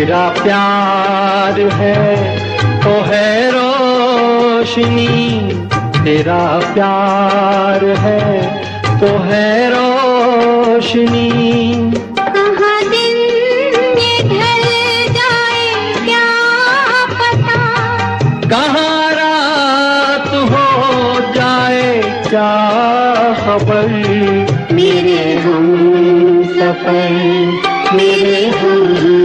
तेरा प्यार है तो है रोशनी, तेरा प्यार है तो है रोशनी। कहाँ दिन ये ढल जाए क्या पता, कहाँ रात हो जाए क्या खबर। मेरे हम सफर, मेरे हम